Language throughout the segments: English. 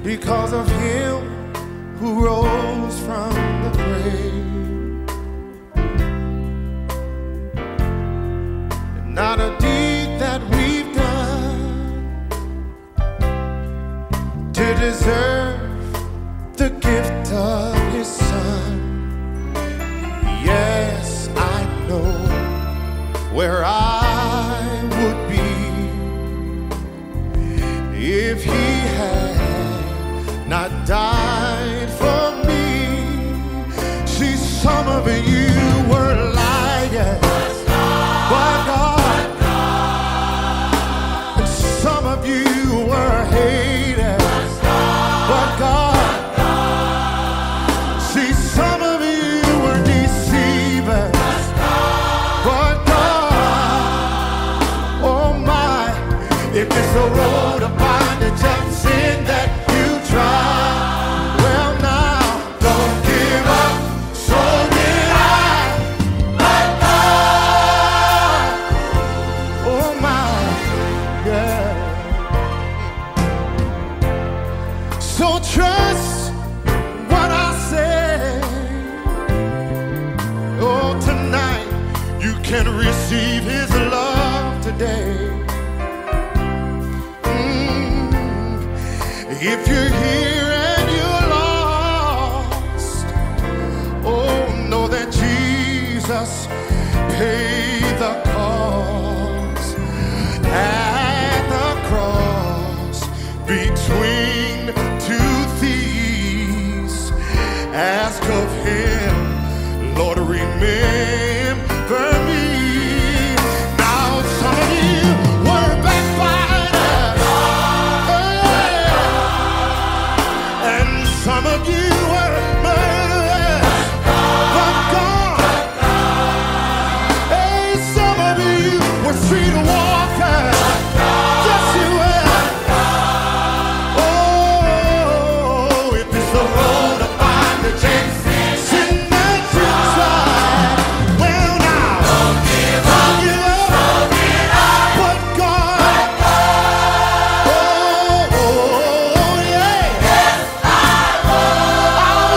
because of him who rose from the grave. And not a deed that we've done to deserve the gift of his son. Yes, I know where I would be if he had not died for me. See, some of you were liars, but God, and some of you were haters, but God. See, some of you were deceivers, but God. Oh my, if it's a road of bondage and sin that you try, well now, don't give up, so did I, but God. Oh my, yeah. So trust what I say. Oh, tonight you can receive his love today. If you're here and you're lost, oh, know that Jesus paid the cost at the cross between two thieves. Ask of him, Lord, remember me. Now some of you were backbiters, and some of you were murderers, but God. Hey, some of you were street walkers, yes you were. Oh, if it's the road of bondage and sin that you tried, well now, don't give up, but God. Oh, yeah. I'll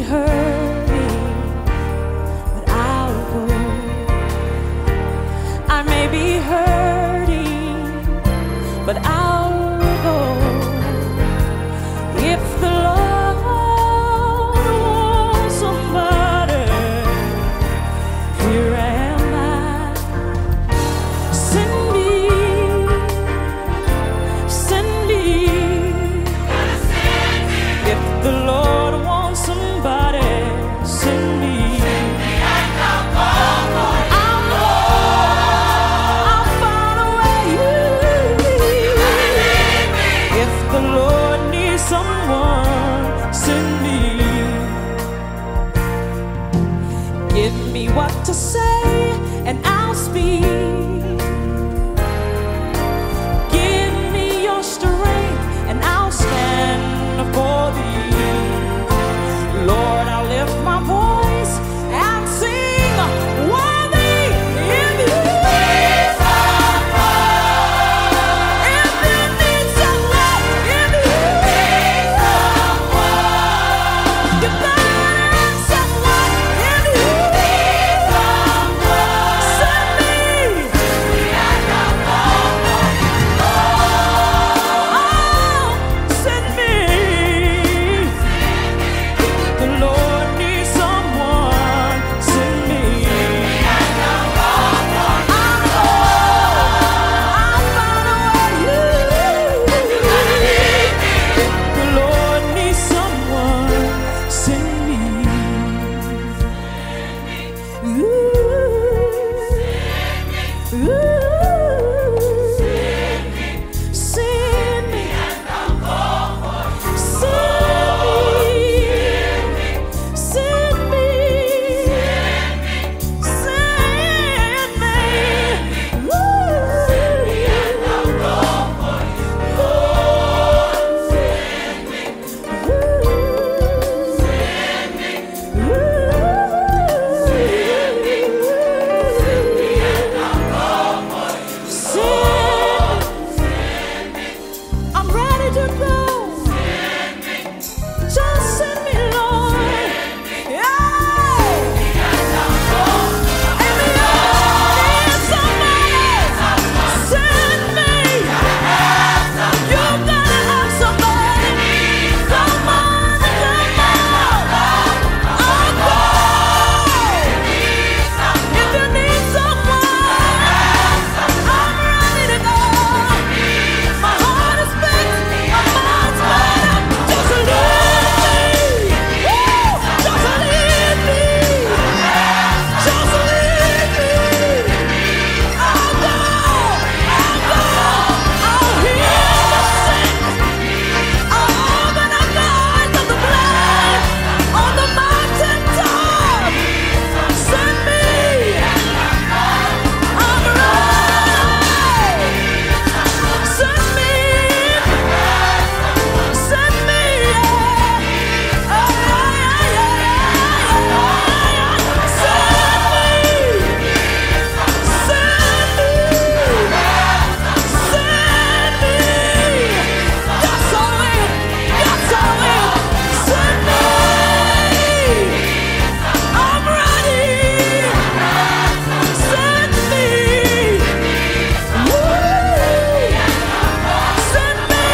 hurting, but I'll go. I may be hurting, but I'll go. If the Lord wants somebody, here am I. Send me, send me. If the Lord wants somebody, send me. I'll find a way. If the Lord needs someone, send me. Give me what to say and I'll speak. Give me your strength and I'll stand for thee. Lord, I'll lift my voice and sing, worthy in you. If you need someone in you, you better have someone in you. Send me. Oh, send me. The Lord needs someone. Send me. I'll find a way. The Lord needs someone. Send me. Ooh. Ooh. Send me. Send me. Send me. I'm ready to go. Just send me, Lord. Yeah. And the need somebody. Send me. You gotta have somebody. Come on, come on. I'll go. If you need someone, I'm ready to go. My heart is fixed, my mind's made up. Just leave me. Woo! Just leave me. Just leave me. I'll go. I'll heal the sick. I'll open up the eyes of the blind on the mountain top. Send me. I'm ready. Send me. Send me. Oh, yeah, yeah, yeah. Send me. Send me. Send me. Yes, I will. Yes, I will. Send me. I'm ready. Send me. Woo. Send me.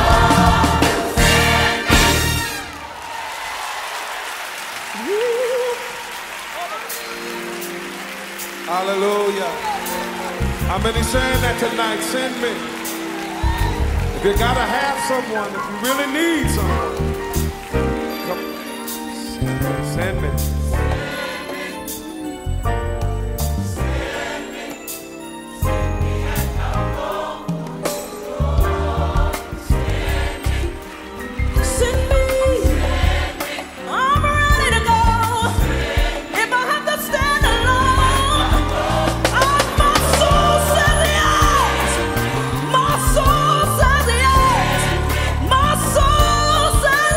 Hallelujah. How many saying that tonight? Send me. If you gotta have someone, if you really need someone, come. Send me. Send me. I'm ready to go. If I have to stand alone, my soul says yes. My soul says yes. My soul says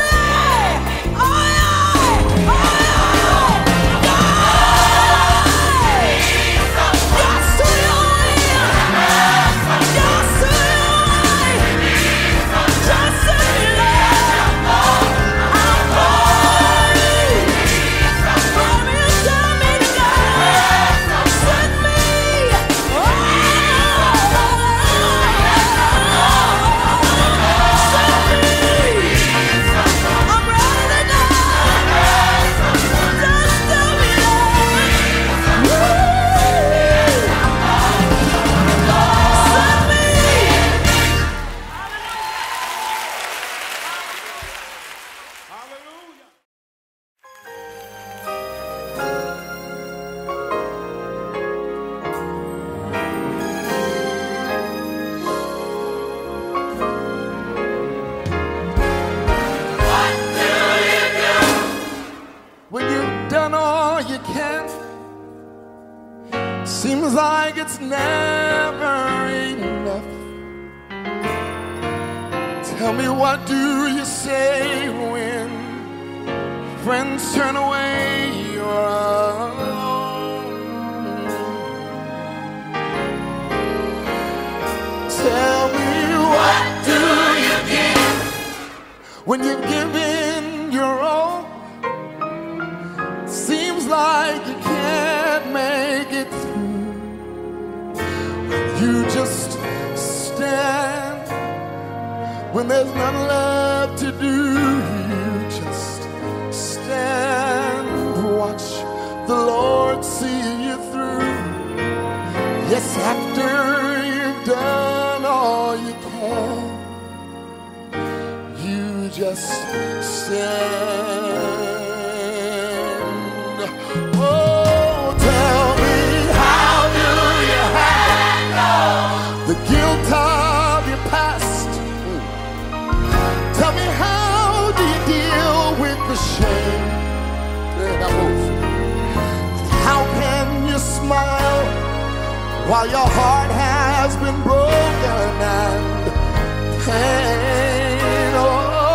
Hallelujah. When you've done all you can, seems like it's never enough. Tell me, what do you say when friends turn away? You're alone. Tell me, what do you give when you've given your all? Seems like you can't make it through. You just stand when there's nothing left to do. You just stand, watch the Lord see you through. Yes, after you've done all you can, you just stand. The guilt of your past. Tell me, how do you deal with the shame? How can you smile while your heart has been broken and pain? Oh,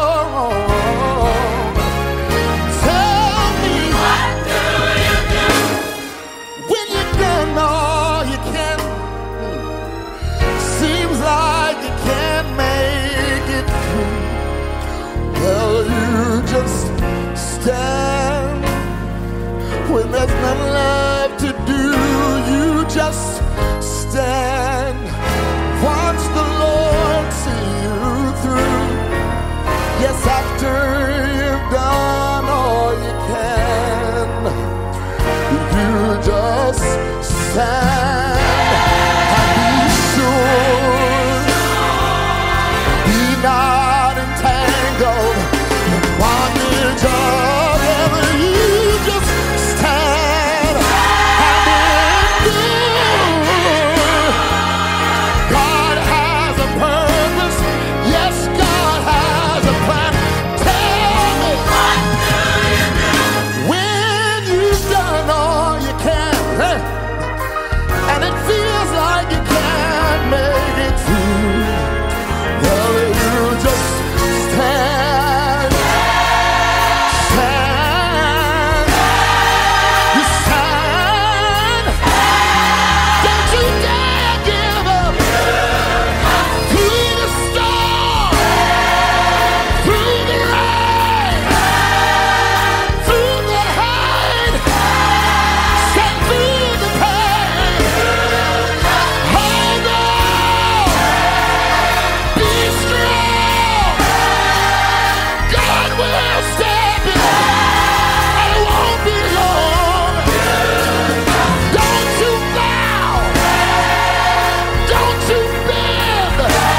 tell me, what do you do when you've done all you can? Seems like you can't make it through. Well, you just stand when there's nothing left to do. You just stand, watch the Lord see you through. Yes, after you've done all you can, you just stand. Be not entangled in bondage of ever. You just stand and endure. God has a purpose. Yes, God has a plan. Tell me, what do you do when you've done all you can, and it feels like you can't make it through? Well, you just stand, stand, you stand. Don't you dare give up. Through the storm, through the rain, through the hate, stand through the pain. Hold on, be strong. God will step in, and it won't be long. Don't you bow, don't you bend,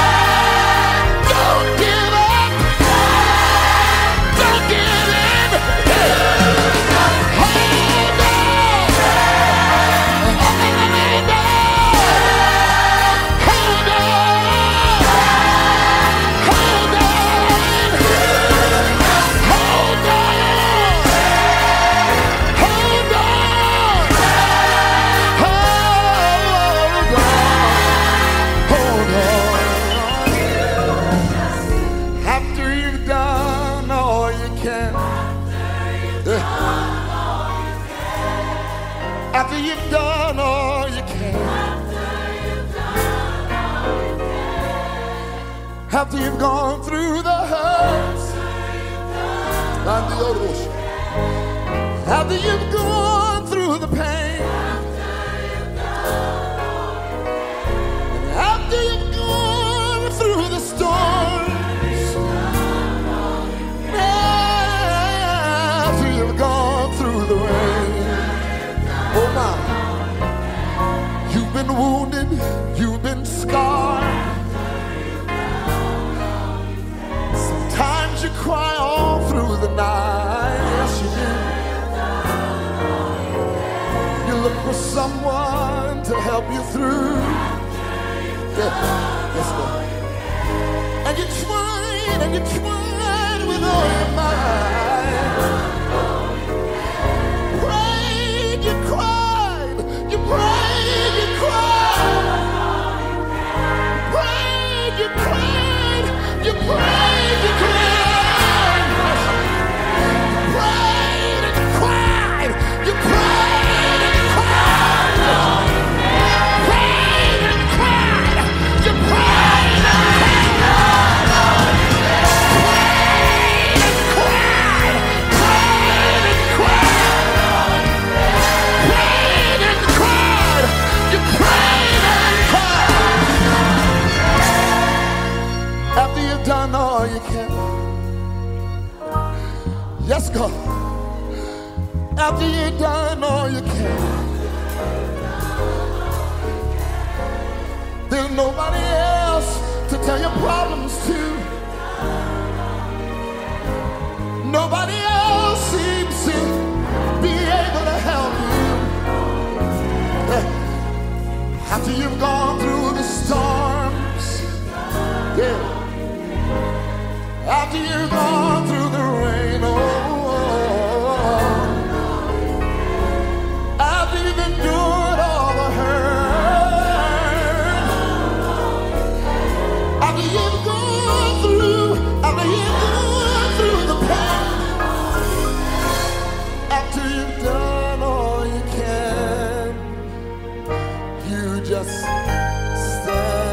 don't give up, don't give in. Hold on, hold After you've done all you can, after you've done all you can, after you've gone through the hurts, after you've gone through the pain, after you've gone through the storms, after you've gone through the rain. Oh my, you've been wounded, you've been scarred. Sometimes you cry all through the night. someone to help you through. Yeah. Yes, Lord. And you tried with all your might. Prayed, you cried, you prayed, you cried. Prayed, you cried, you prayed, you cried. Prayed and you cried, you prayed and you cried. Prayed and you cried, you prayed and you cried. After you've done all you can. Yes, God. After you've done all you can. There's nobody else to tell your problems to. Nobody else seems to be able to help you. After you've gone through the storms. Yeah. After you've gone through the rain, after you've endured all the hurt, after you've gone through the pain, after you've done all you can, you just stand.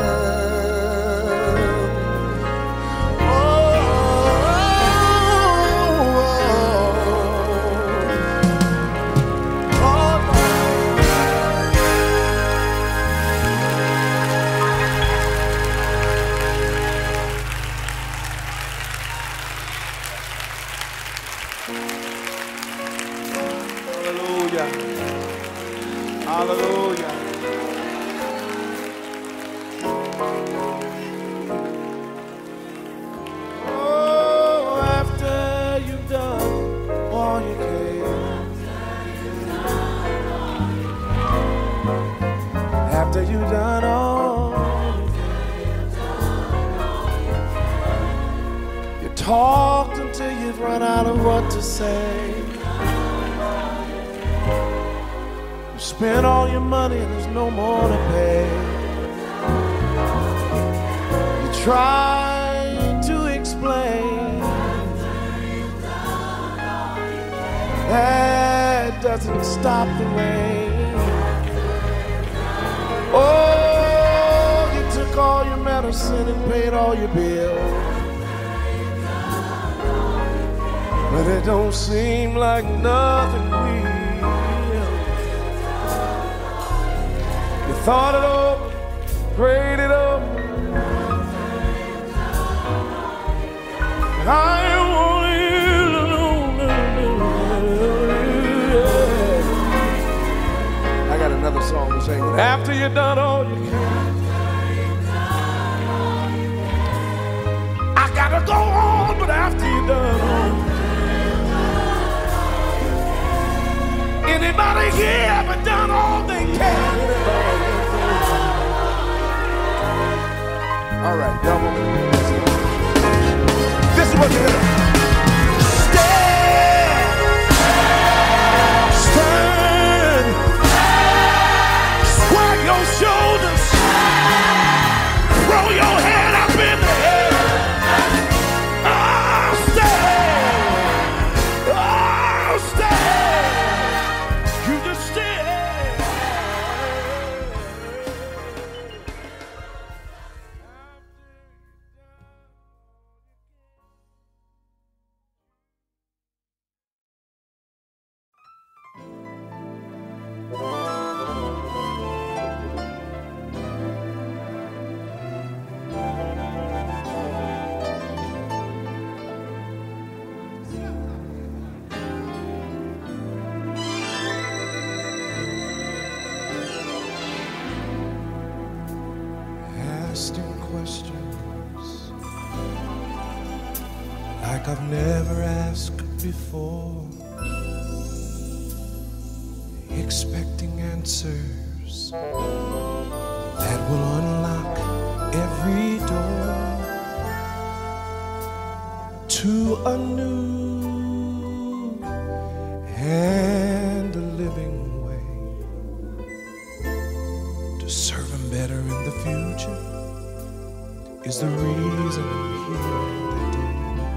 Hallelujah. Oh, after you've done all you can. After you've done all you can. You talked until you've run out of what to say. Spend all your money and there's no more to pay. You try to explain. That doesn't stop the rain. Oh, you took all your medicine and paid all your bills. But it don't seem like nothing will. Thought it over, prayed it over. I want you to know. I got another song to sing. After you've done all you can. I gotta go on, but after you've done all you can. Anybody here ever done all they can? All right, y'all want me to do this? This is what you hear. Stand. Square your shoulders. Throw your head up in the air. Oh, stand. Oh, stand. You just stand. Asking questions like I've never asked before. expecting answers that will unlock every door to a new and a living way to serve Him better in the future is the reason I'm here today.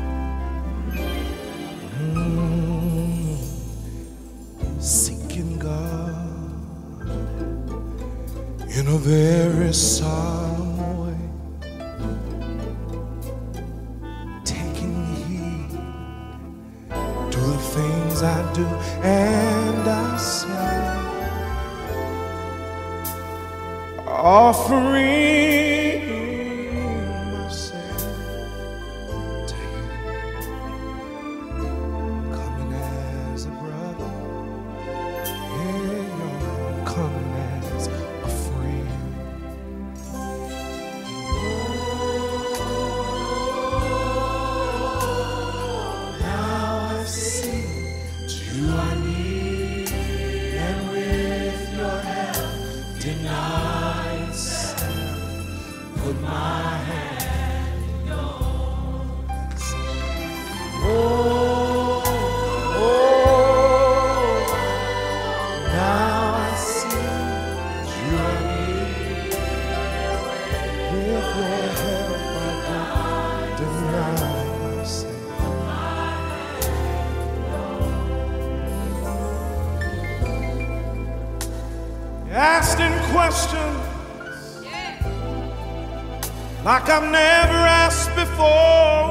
Seeking God in a very solemn way, taking heed to the things I do and I say, offering myself to Him, coming as a brother, yeah, I'm coming as a friend. Now I see you I need, and with your help deny self, put my hand in yours. Oh, now I see you I need, with your help I deny myself. Asking questions like I've never asked before.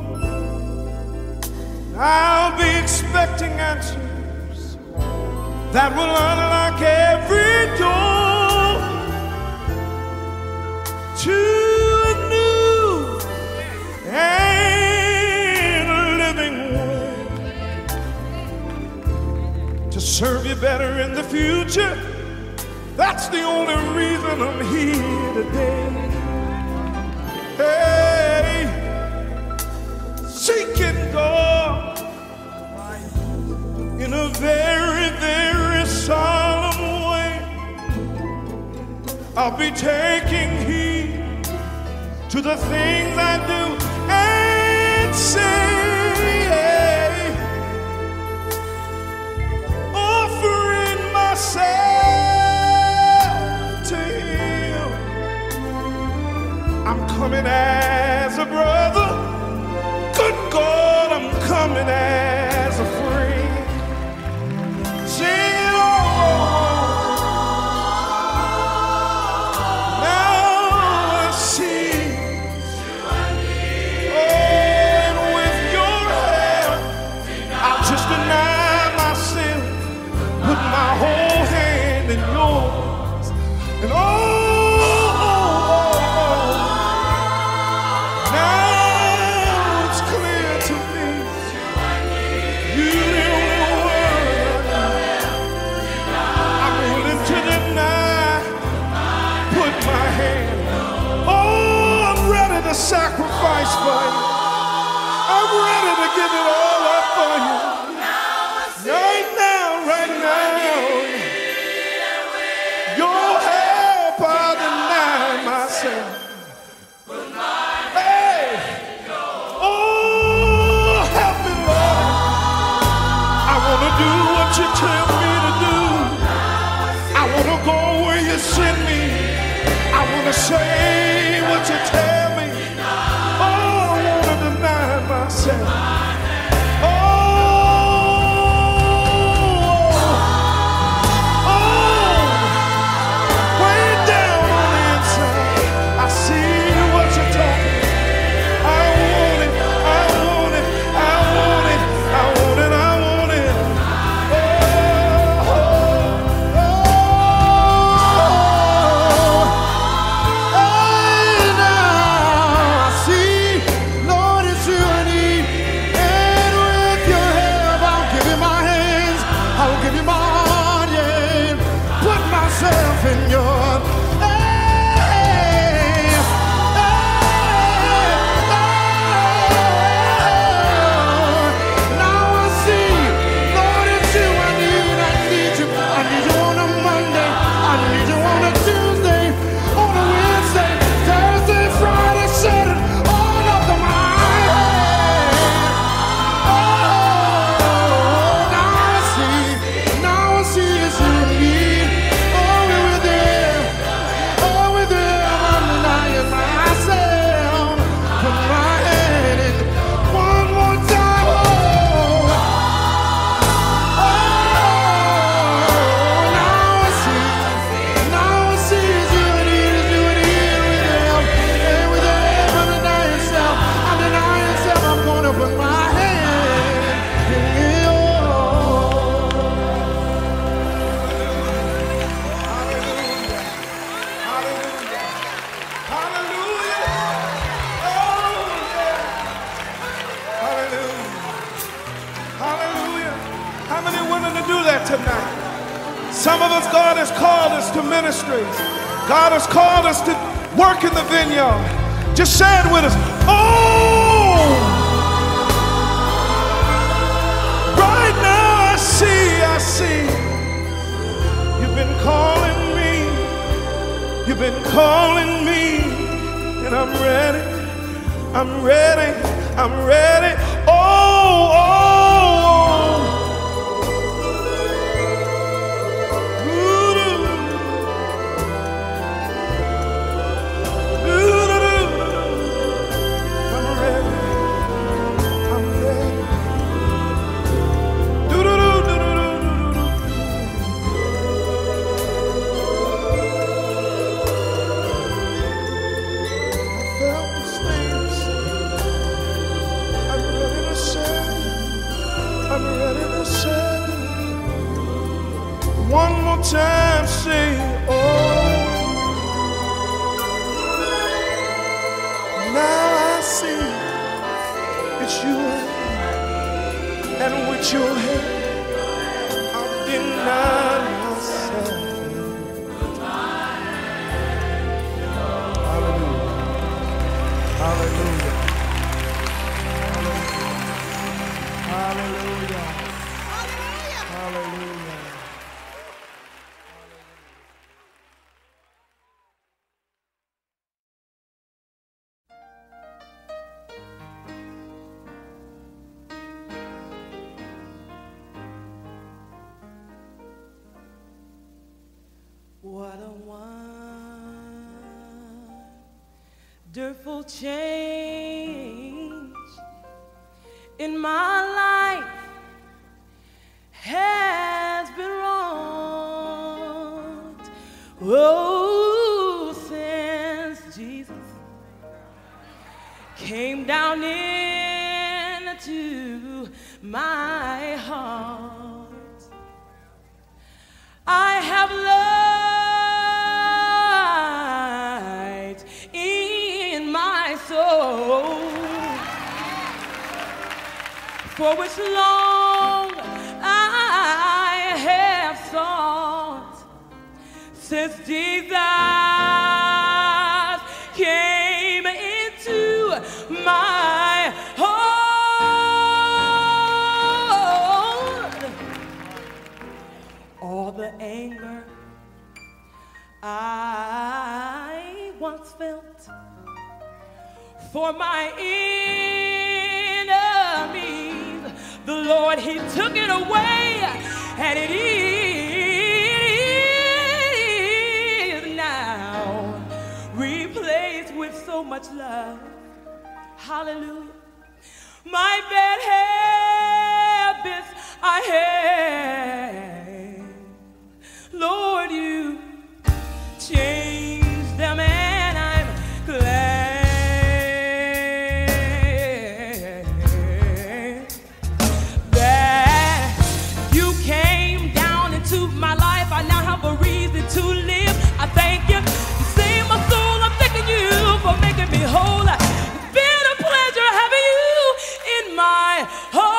I'll be expecting answers that will unlock every door to a new and a living way to serve you better in the future. That's the only reason I'm here today. Hey, seeking God in a very, very solemn way. I'll be taking heed to the things I do and say, offering myself to Him. I'm coming as a brother. Good God, I'm coming as a friend. Sing it all. Now I see. And with your help, I'll just deny myself, put my whole hand in yours, and now it's clear to me, you the only one I'm willing to deny, put my hand. Oh, I'm ready to sacrifice for you. I'm ready to give it all up for you. Right now, right now. Your help, I deny myself. Hey, oh, help me, Lord. I want to do what you tell me to do. I want to go where you send me. I want to say what you tell me. Oh, I want to deny myself. Now How many are willing to do that tonight? Some of us, God has called us to ministries. God has called us to work in the vineyard. Just say it with us. Oh! Right now I see. You've been calling me. You've been calling me. And I'm ready. I'm ready. I'm ready. Oh, oh. One more time, say, oh. Now I see it's you, and with your hand, I've denied myself. Hallelujah. Hallelujah. Hallelujah. Hallelujah. What a wonderful change in my life has been wrought. Oh, since Jesus came down into my heart, I have light in my soul, for which long I have sought, since Jesus came into my heart. All the anger I once felt for my enemies, the Lord, He took it away, and it is now replaced with so much love. Hallelujah. My bad habits I have, Lord, you changed them, and I'm glad that you came down into my life. I now have a reason to live. I thank you. You saved my soul. I'm thanking you for making me whole. It's been a pleasure having you in my heart.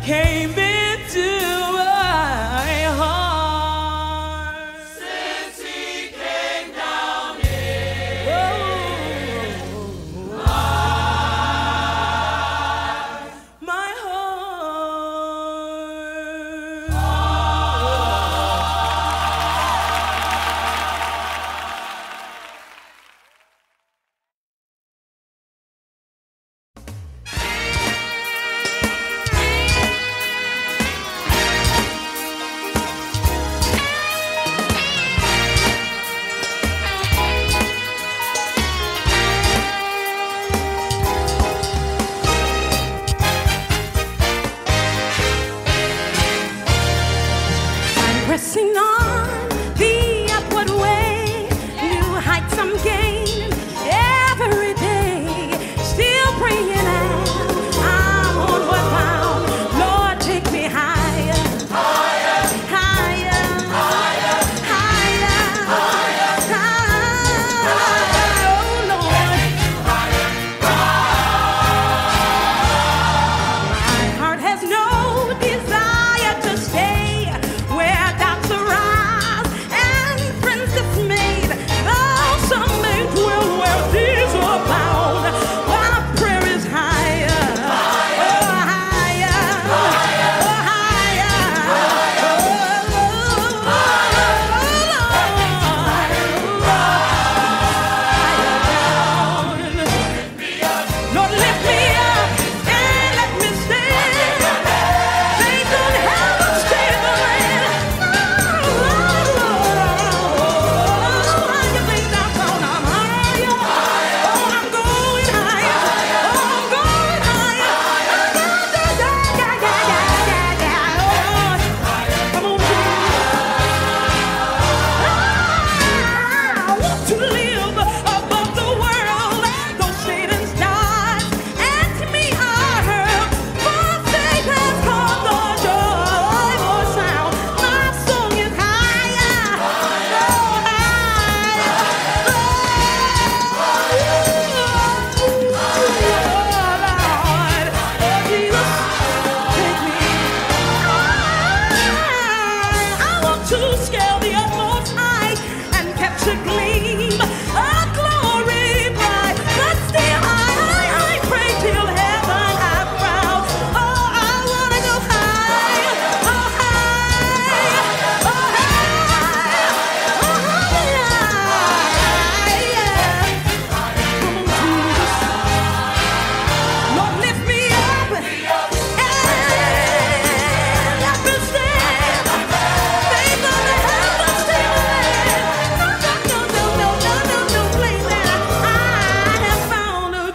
came into my heart. Since he came down here, my pressing on the upward way, new heights I'm gaining every day. Still praying out, I'm onward bound. Lord, take me higher, higher, higher, higher, higher, higher, higher. Oh Lord, my heart has no desire to stay where doubts arise and friends dismayed. Though some may dwell where these are bound, my prayer is higher, oh higher, oh higher, Lord, lift me up and let me stand. They don't have a stable land. You think I'm going higher? Oh, I'm going higher. Oh, I'm going higher. Come on, I want to live above the world. Though Satan's darts at me are hurled, for faith has called the joyful sound. My song is higher, oh Lord, oh Jesus, take me. I want to scale the utmost height and catch a gleam of glory bright. But still I pray till heaven I found. Oh, I wanna go higher, oh higher, oh higher, oh higher. Come on, Jesus. Lord, lift me up and let me stand. Faith on the heaven stable land. No place that I have found a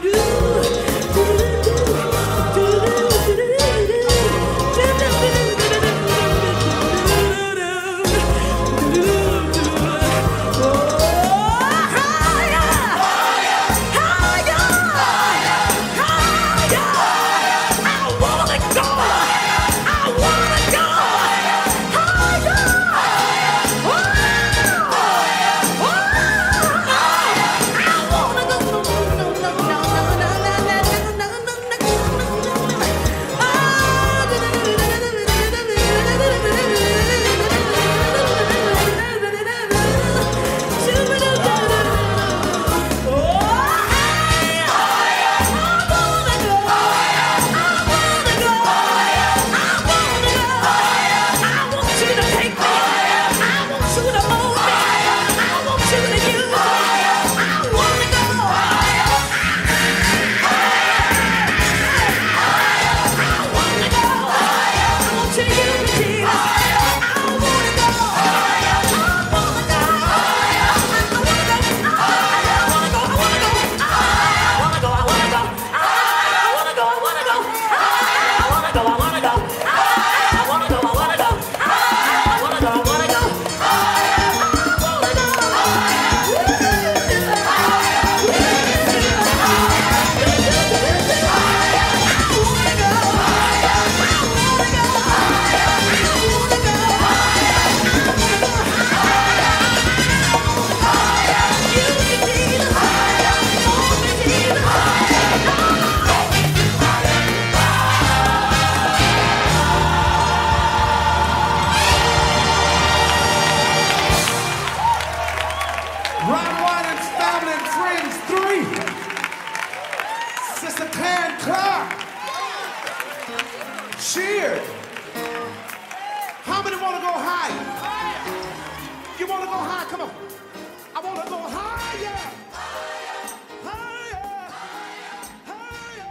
cheered. How many want to go higher? You want to go high? Come on. I want to go higher. Higher. Higher. Higher.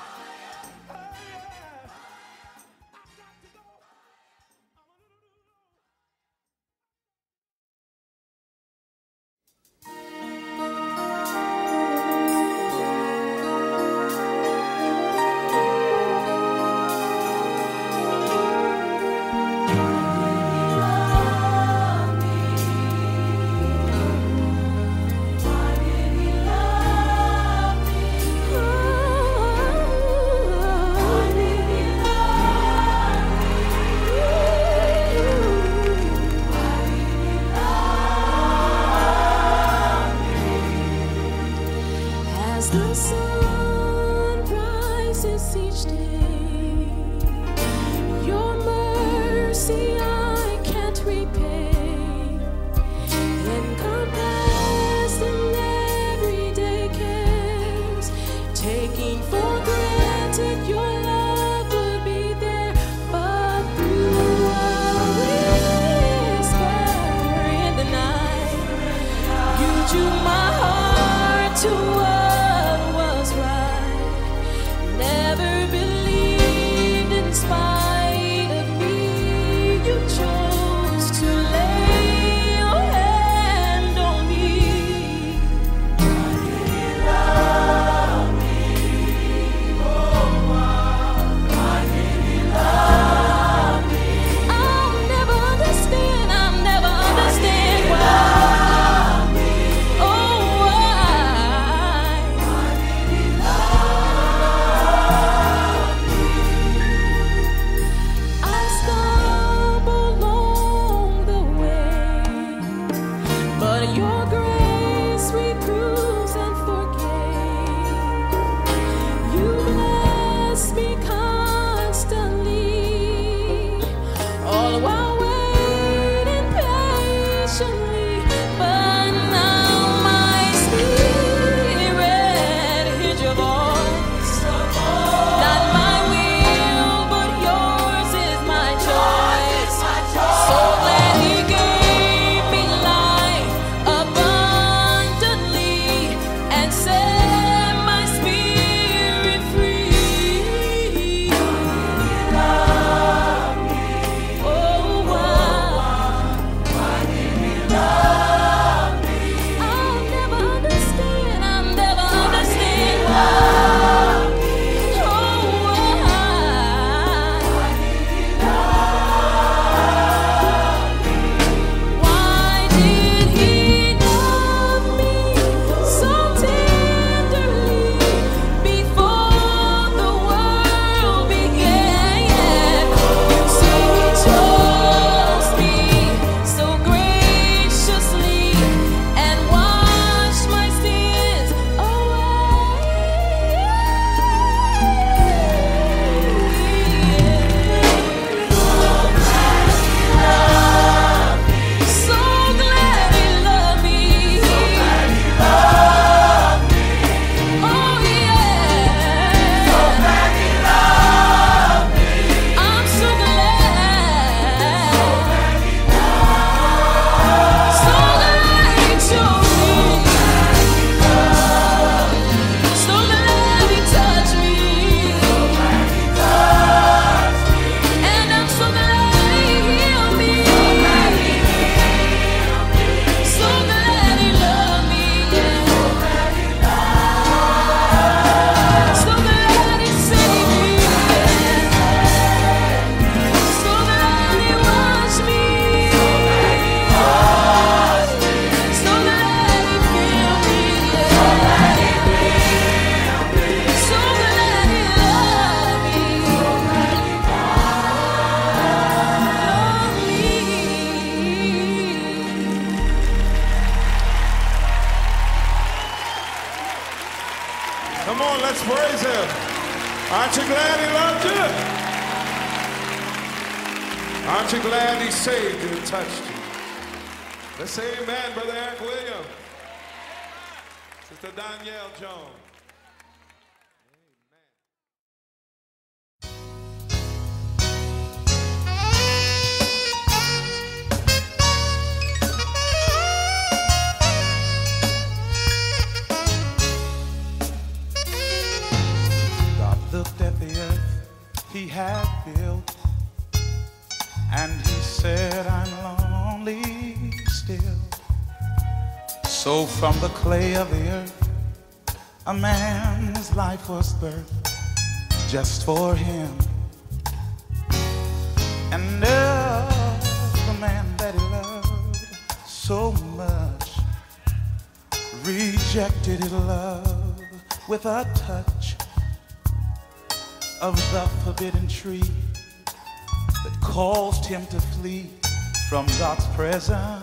I've got to go. As the sun rises each day, your mercy I can't repay. Encompassing everyday cares, taking for granted your love would be there, but through a whisper in the night, you drew my heart to what was right. Never believed in spite of me, you chose to lay your hand on me. Why did you love me? Oh, why did you love me? I'll never understand why. Oh, why? I stumble along the way, but your grace reproves and forgave. You bless me constantly, all while waiting patiently. But now my spirit hears your voice. Not my will, but yours is my choice. So glad He gave me life abundantly and set my spirit free. Love me. Oh, why did you love me? I'll never understand why. Oh, why did He love me so tenderly before the world began? You see, He chose me so graciously and washed my sins away. So glad He loved me. Oh, yeah. I'm so glad. So glad He chose me. So glad He touched me. And I'm so glad He healed me. So glad He loved me. So glad He saved me. So glad He washed me. So glad He filled me. So glad He loved me. Come on, let's praise Him. Aren't you glad He loved you? Aren't you glad He saved you and touched you? Let's say amen, Brother Eric Williams. Sister Danielle Jones. built, and he said, I'm lonely still. So from the clay of the earth, a man's life was birthed just for him. And the man that he loved so much rejected his love with a touch of the forbidden tree that caused him to flee from God's presence.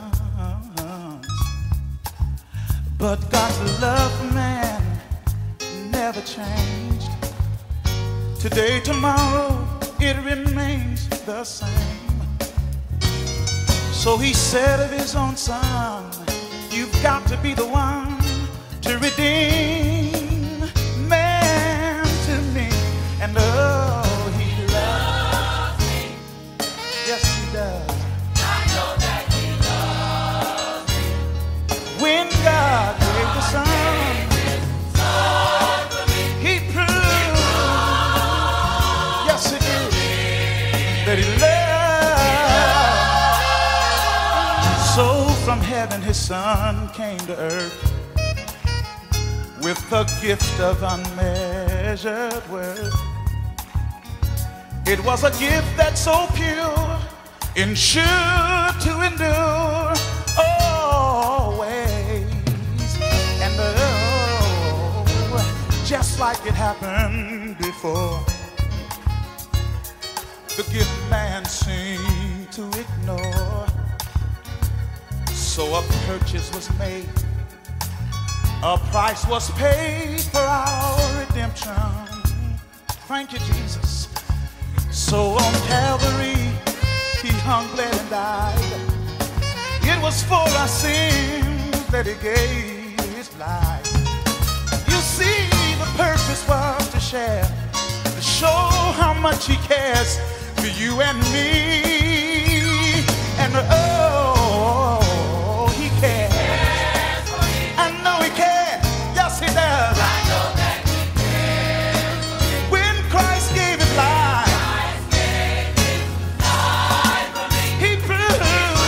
But God's love for man never changed. Today, tomorrow, it remains the same. So he said of his own son, you've got to be the one to redeem man to me. And oh, he loves me. Yes, he does. I know that he loves me. When God gave the Son, he proved, yes, he did, that he loved. So from heaven his Son came to earth with the gift of unmeasured worth. It was a gift that's so pure and sure to endure always. And oh, just like it happened before, the gift man seemed to ignore. So a purchase was made, a price was paid for our redemption. Thank you, Jesus. So on Calvary, he hung, bled, and died. It was for our sins that he gave his life. You see, the purpose was to share, to show how much he cares for you and me. And oh, he cares. I know he cares. Yes, he does. I know that he cares. When Christ gave his life, he proved,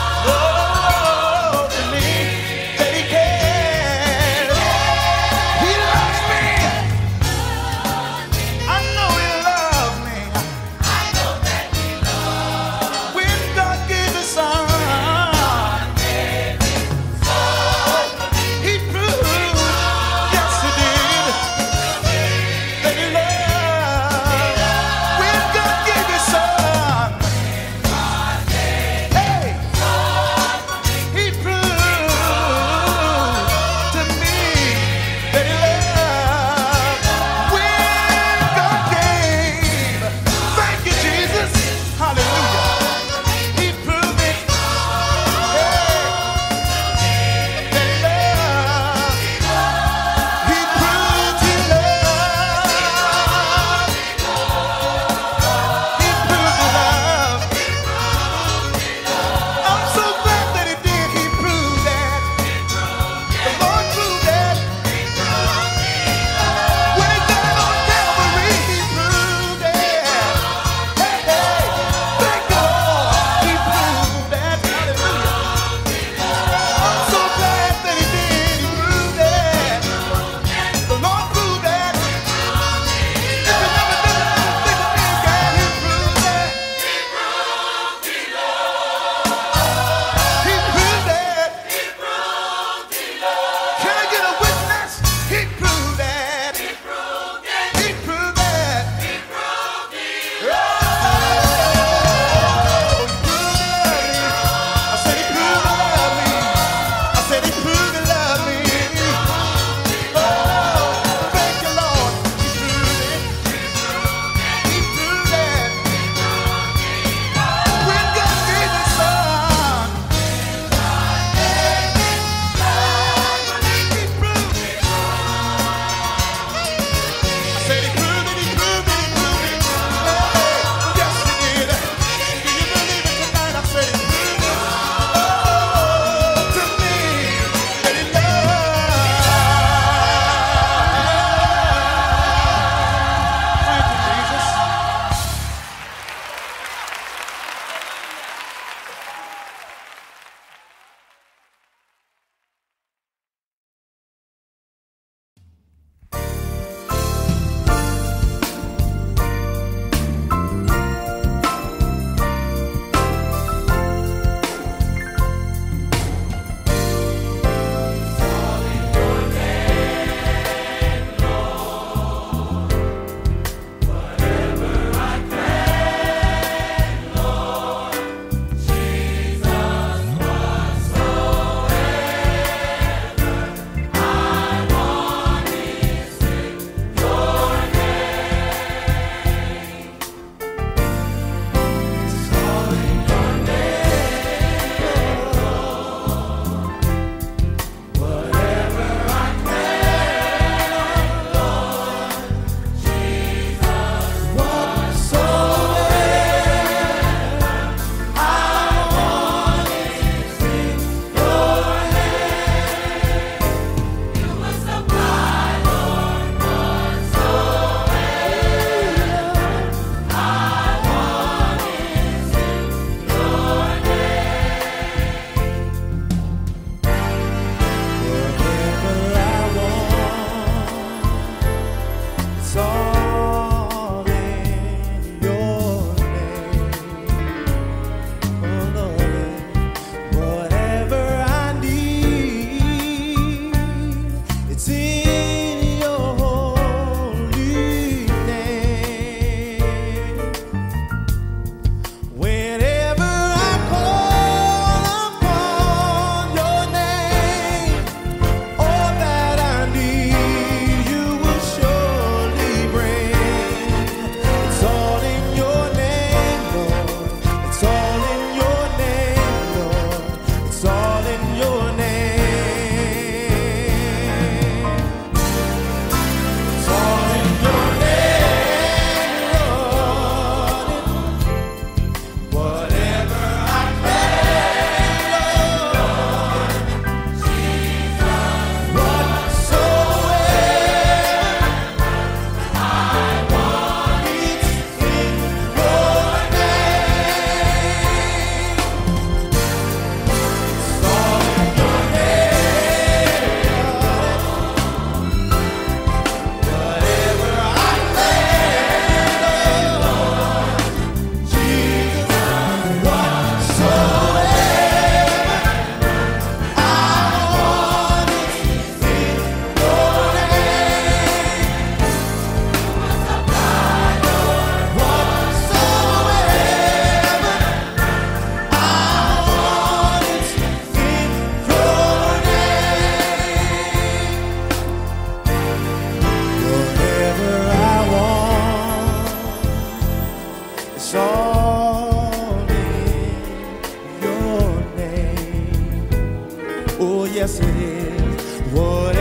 oh, to me that he cares. He loves me. I know he loves me. I know that he loves me. When God gave his Son, calling your name. Oh, yes, it is. Whatever